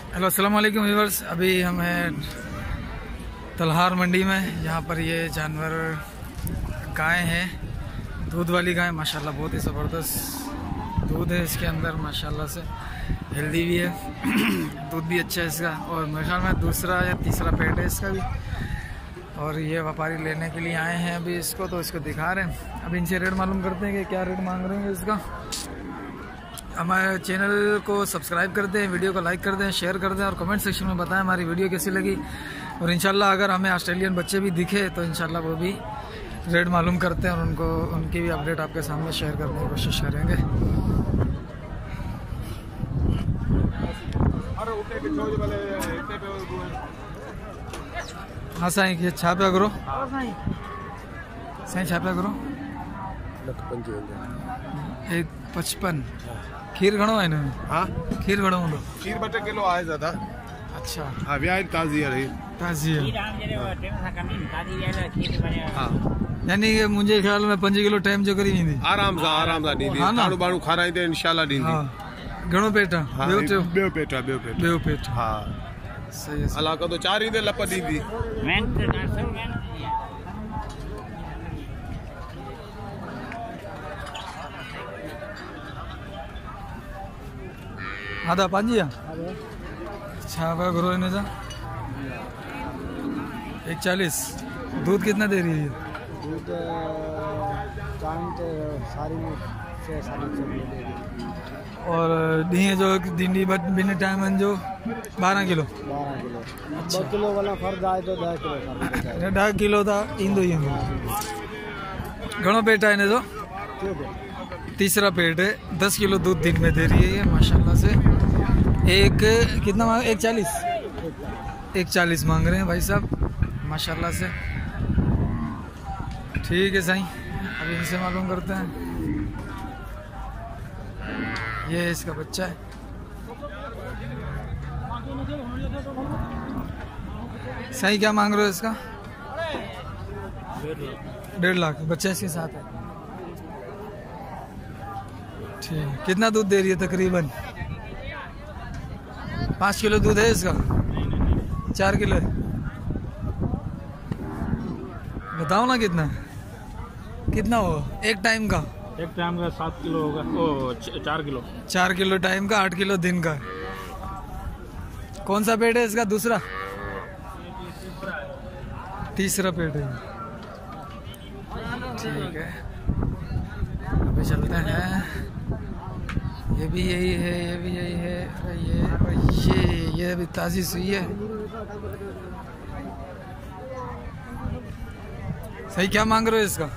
Hello अस्सलाम वालेकुम viewers. अभी हम हैं तलहार मंडी में। यहाँ पर ये जानवर गाय हैं, दूध वाली गाय माशाल्लाह बहुत ही ज़बरदस्त दूध है इसके अंदर माशाल्लाह से, हेल्दी भी है दूध भी अच्छा है इसका। और मेरे ख्याल में दूसरा या तीसरा पेट है इसका भी। और ये व्यापारी लेने के लिए आए हैं अभी इसको, तो इसको दिखा रहे हैं। अभी इनसे रेट मालूम करते हैं कि क्या रेट मांग रहे हैं इसका। हमारे चैनल को सब्सक्राइब कर दें, वीडियो को लाइक कर दें, शेयर कर दें और कमेंट सेक्शन में बताएं हमारी वीडियो कैसी लगी। और इंशाल्लाह अगर हमें ऑस्ट्रेलियन बच्चे भी दिखे तो इंशाल्लाह वो भी रेट मालूम करते हैं और उनको उनकी भी अपडेट आपके सामने शेयर करने की कोशिश करेंगे। हाँ साईं, ये छापा करो साईं, छापा करो 155। खीर घणो है ना? हाँ, खीर घणो हूंदो? खीर 2 किलो आहे ज़्यादा। अच्छा, हाँ, व्याह ताज़ी है रही। ताज़ी है। हाँ, यानी कि मुंहिंजे ख्याल में 5 किलो टाइम जो करी वेंदी। आराम सां ॾींदी। हाँ न? खाणो बाणो खाराईंदे इंशाल्लाह ॾींदी। हाँ, घणो पेट आहे? हाँ, ॿियो पेट। हाँ, सही है। अलाह तो 4 ईंदे लप ॾींदी। आधा 5 आहे। छा पिया घुरो हिन जा? 140। दूध कितना दे रही है? दूध और ॾींहं जो ॾींदी ॿिनि टाइमनि जो 12 किलो। 2 किलो वाला फर्क आए तो 10 किलो 10 किलो तो ईंदो ही ईंदो। घणो पेट है हिन जो? तीसरा पेट है। 10 किलो दूध दिन में दे रही है ये माशाल्लाह से। एक कितना मांग? 140। 140 मांग रहे हैं भाई साहब माशाल्लाह से। ठीक है साईं, अभी इनसे मालूम करते हैं। ये इसका बच्चा है। साईं क्या मांग रहे हो इसका? 1.5 लाख। बच्चा इसके साथ है। ठीक, कितना दूध दे रही है तकरीबन? 5 किलो दूध है इसका? 4 किलो है? बताओ ना कितना है? कितना हो एक टाइम का? एक टाइम का 7 किलो होगा। ओ 4 किलो। 4 किलो टाइम का, 8 किलो दिन का। कौन सा पेट है इसका? दूसरा? तीसरा पेट है। ठीक है, अभी चलते हैं। ये भी यही है, ये भी यही है। ये अभी ताज़ी सुई है। सही, क्या मांग रहे हो इसका?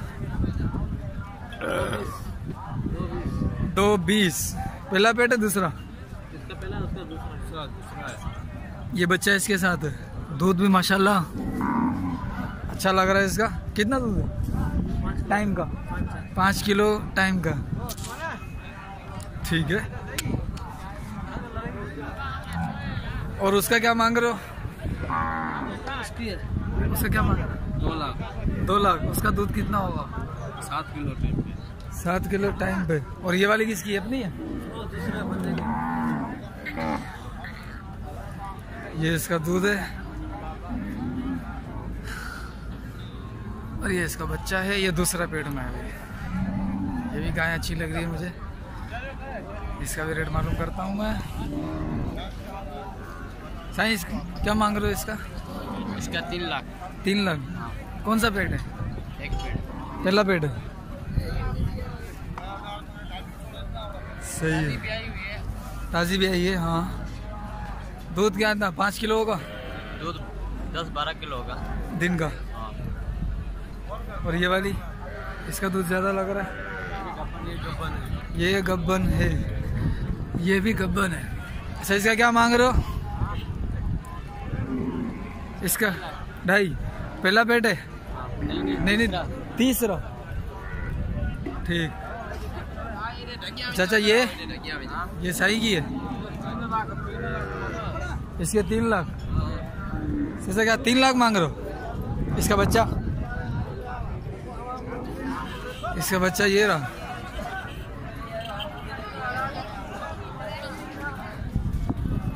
2.20। पहला पेट है? दूसरा? इसका पहला, उसका दूसरा है। ये बच्चा इसके साथ है। दूध भी माशाल्लाह अच्छा लग रहा है इसका। कितना दूध है टाइम का? 5 किलो टाइम का। ठीक है। और उसका क्या मांग रहे हो? उसका क्या मांग रहे हो? 2 लाख। 2 लाख। उसका दूध कितना होगा? 7 किलो टाइम पे। 7 किलो टाइम पे। और ये वाली किसकी है? अपनी है? ये इसका दूध है और ये इसका बच्चा है। ये दूसरा पेट में है। ये भी गाय अच्छी लग रही है मुझे। इसका भी रेट मालूम करता हूँ मैं। साईं क्या मांग रहे हो इसका? इसका 3 लाख। 3 लाख। कौन सा पेट है? एक पेट। पहला पेट है। सही है, ताज़ी भी आई है। हाँ, दूध क्या था? 5 किलो होगा दूध? 10-12 किलो होगा दिन का। और ये वाली, इसका दूध ज़्यादा लग रहा है। ये गब्बन है। ये भी गब्बन है। अच्छा, इसका क्या मांग रहे हो? इसका 2.5। पहला पेट है? नहीं, तीसरा। ठीक। चाचा ये सही की है। इसके 3 लाख। इसका क्या 3 लाख मांग रहे हो? इसका बच्चा? इसका बच्चा ये रहा।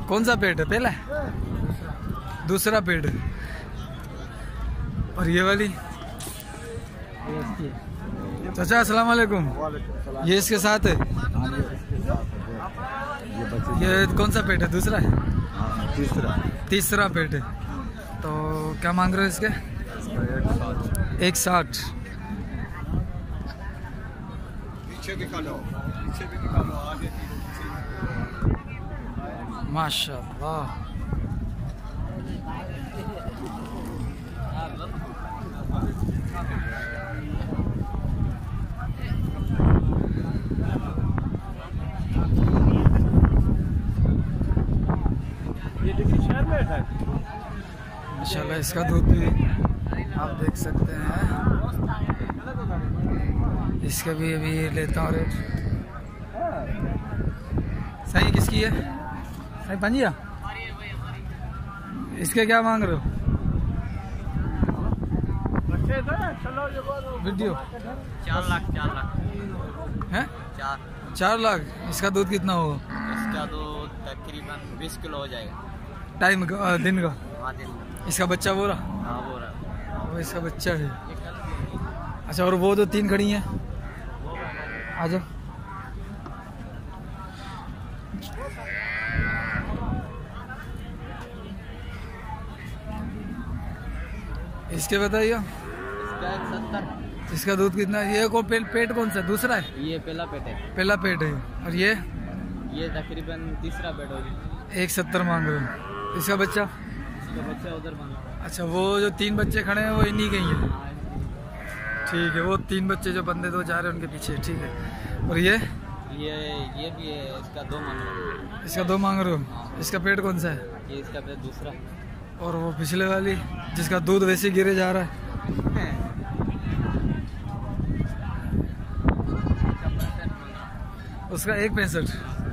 कौन सा पेट है? पहला दूसरा पेट है। और ये वाली चाचा अस्सलाम वालेकुम, ये इसके साथ है। ये कौन सा पेट है? दूसरा है? तीसरा पेट है। तो क्या मांग रहे हो इसके? 160। माशाल्लाह। माशाल्लाह इसका दूध भी आप देख सकते हैं। इसका भी अभी लेता हूँ रेट। सही किसकी है? सही पंजिया। इसके क्या मांग रहे हो? वीडियो 4 लाख है? 4 लाख। इसका दूध कितना होगा? इसका दूध तकरीबन 20 किलो हो जाएगा। टाइम का दिन का? हाँ, दिन का। इसका बच्चा वो रहा? हाँ, वो रहा। वो इसका बच्चा है। अच्छा, और वो जो 3 खड़ी हैं आ जाओ। इसके बताइए। इसका 170। इसका दूध कितना है? ये को पेट कौन सा? दूसरा है? ये पहला पेट है। पहला पेट है। और ये तकरीबन तीसरा पेट होगी। 170 मांग रहे हो। इसका बच्चा? इसका बच्चा उधर बना। अच्छा, वो जो 3 बच्चे खड़े हैं वो इन्हीं के ही हैं। ठीक है, वो 3 बच्चे जो बंदे 2 जा रहे हैं उनके पीछे। ठीक है। और ये भी है। इसका 2 मांग रहा हूँ। इसका 2 मांग रहे हो। इसका पेट कौन सा है? ये इसका पेट दूसरा। और वो पिछले वाली जिसका दूध वैसे गिरे जा रहा है? उसका 165।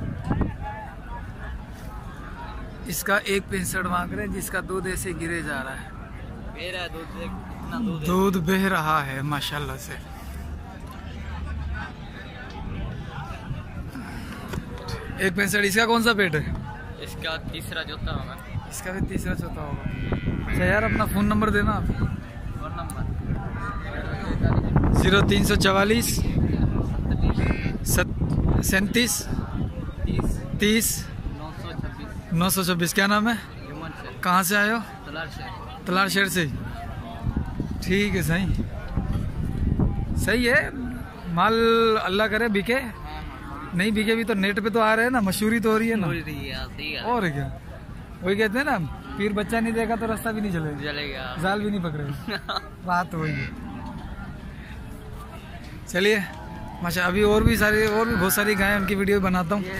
इसका 165 मांग रहे हैं, जिसका दूध ऐसे गिरे जा रहा है। मेरा दूध दूध बह रहा है माशाल्लाह से। एक 165। इसका कौन सा पेट है? इसका तीसरा चौथा होगा। इसका भी तीसरा चौथा होगा। अच्छा यार, अपना फ़ोन नंबर देना आप। Phone number 0344 37 30 926। क्या नाम है? कहाँ से आए हो? तलार शहर से। ठीक है, सही है। माल अल्लाह करे बिके। नहीं बिके भी तो नेट पे तो आ रहे हैं ना, मशहूरी तो हो रही है ना। और क्या, वही कहते हैं ना, फिर बच्चा नहीं देखा तो रास्ता भी नहीं चलेगा, जाल भी नहीं पकड़े। बात वही है। चलिए माशा, अभी और भी बहुत सारी गायें उनकी वीडियो बनाता हूँ।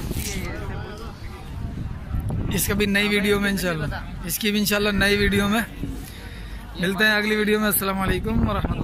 इसका भी नई वीडियो में इंशाल्लाह, इसकी भी इंशाल्लाह नई वीडियो में मिलते हैं। अगली वीडियो में। अस्सलाम वालेकुम व रहमतुल्लाह।